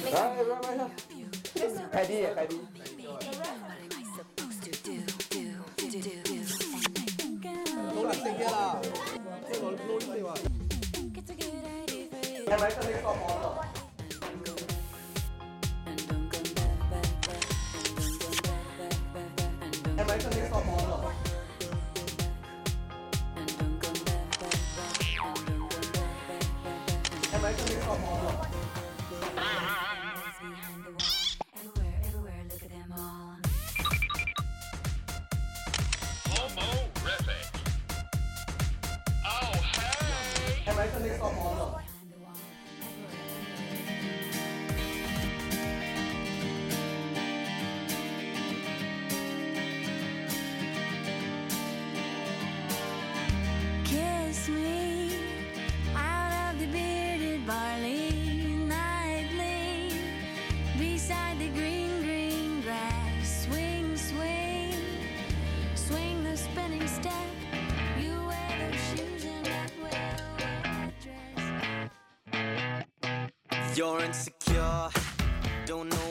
ใครดีใครดี 노란색이야. 노란색이야. ใช่ไหมก็เลยก็พอหรอกใช่ไหมก็เลยก็พอหรอกใช่ไหมก็เลยก็พอหรอก ใช่ไหมก็เลยก็พอหรอก Kiss me out of the bearded barley nightly beside the green, green grass. Swing, swing, swing the spinning step. You wear those shoes and that well-wear dress. You're insecure, don't know